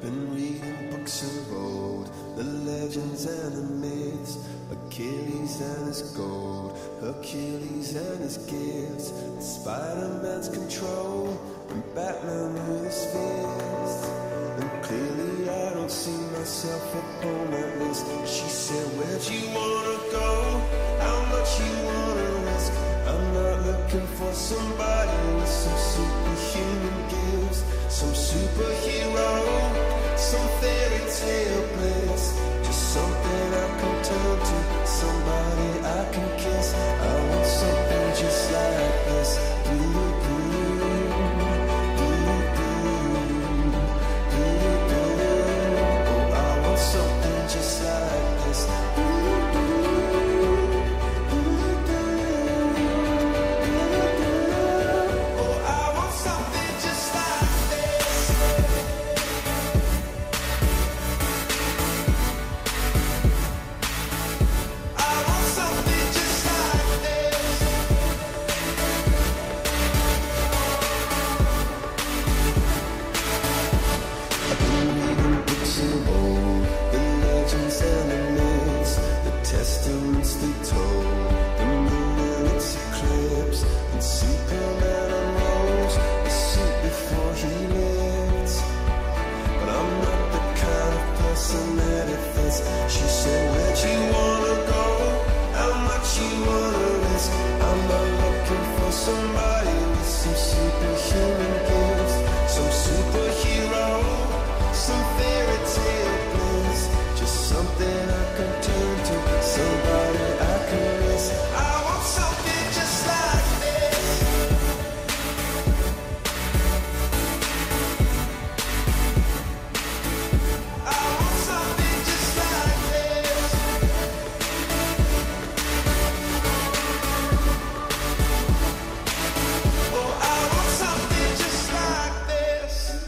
been reading books of old, the legends and the myths, Achilles and his gold, Hercules and his gifts, and Spider-Man's control, and Batman with his fist. And clearly I don't see myself upon that list. She said, where'd you wanna go? How much you wanna risk? I'm not looking for somebody with some superhuman gifts, some superhero, some fairy tale bliss, just something I can turn to, somebody I can kiss. I want something just like this. Oh, I want something just like this. Testaments they told, the moon and its eclipse, and Superman unrolls a suit before he lived. But I'm not the kind of person that it fits. She said, where'd you wanna go? How much you wanna risk? I'm not looking for somebody with some superhuman gifts, some superhero, some fairy tale bliss, just something I can turn to, somebody I can miss. I want something just like this. I want something just like this. Oh, I want something just like this.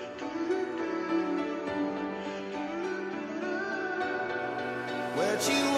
Where'd you